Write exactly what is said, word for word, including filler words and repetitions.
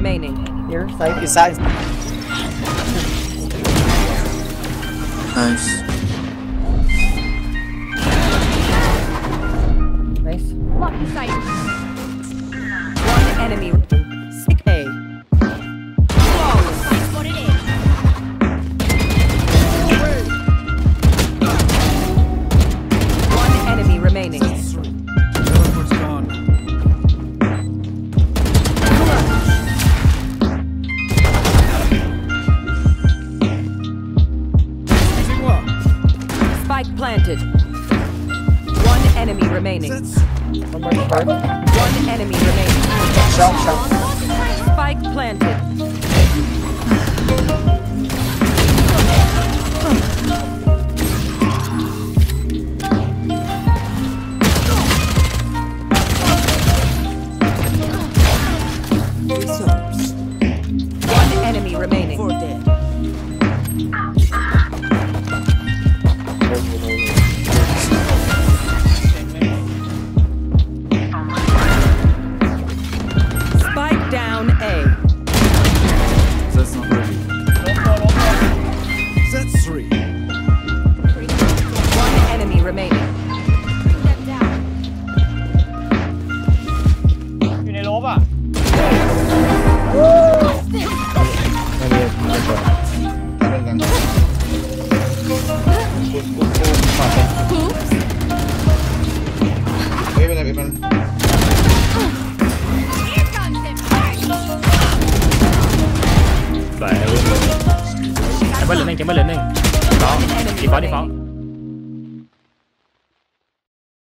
remaining. Here, side. His side. Nice. Nice. Lucky sight. One enemy. Sick A. Flawless. What it is. One enemy remaining. Spike planted. One enemy remaining. One more short. One enemy remaining. Shot, shot. Spike planted. One enemy remaining. Four dead. Spike down A. That's not ready. That's three. One enemy remaining. อยู่ในโลบอ่ะไม่ได้ไม่ได้ทำเรื่องกันกูกูกูฝากกันเฮ้ยเป็นไรเป็นมันไปไอ้บอลเหลือหนึ่งเกมบอลเหลือหนึ่งสองดีฟอลต์ดีฟอลต์